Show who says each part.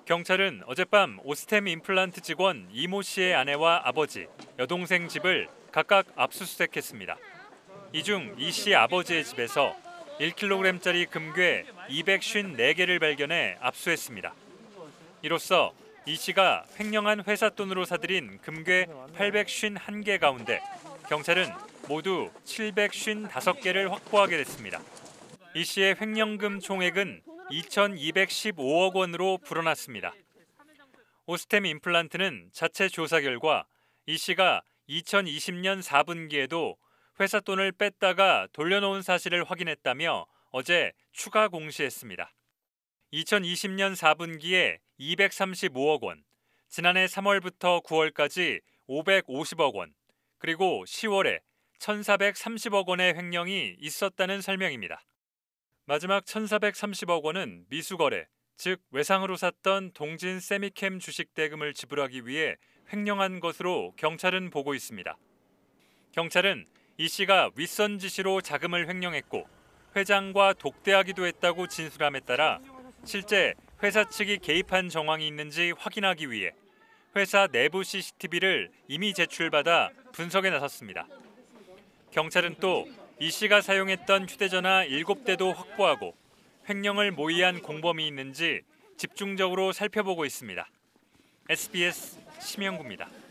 Speaker 1: 경찰은 어젯밤 오스템 임플란트 직원 이모 씨의 아내와 아버지, 여동생 집을 각각 압수수색했습니다. 이 중 이 씨 아버지의 집에서 1kg짜리 금괴 254개를 발견해 압수했습니다. 이로써 이 씨가 횡령한 회사 돈으로 사들인 금괴 851개 가운데 경찰은 모두 755개를 확보하게 됐습니다. 이 씨의 횡령금 총액은 2,215억 원으로 불어났습니다. 오스템 임플란트는 자체 조사 결과 이 씨가 2020년 4분기에도 회사 돈을 뺐다가 돌려놓은 사실을 확인했다며 어제 추가 공시했습니다. 2020년 4분기에 235억 원, 지난해 3월부터 9월까지 550억 원, 그리고 10월에 1,430억 원의 횡령이 있었다는 설명입니다. 마지막 1,430억 원은 미수거래, 즉 외상으로 샀던 동진 세미캠 주식 대금을 지불하기 위해 횡령한 것으로 경찰은 보고 있습니다. 경찰은 이 씨가 윗선 지시로 자금을 횡령했고 회장과 독대하기도 했다고 진술함에 따라 실제 회사 측이 개입한 정황이 있는지 확인하기 위해 회사 내부 CCTV를 이미 제출받아 분석에 나섰습니다. 경찰은 또 이 씨가 사용했던 휴대전화 7대도 확보하고 횡령을 모의한 공범이 있는지 집중적으로 살펴보고 있습니다. SBS 심영구입니다.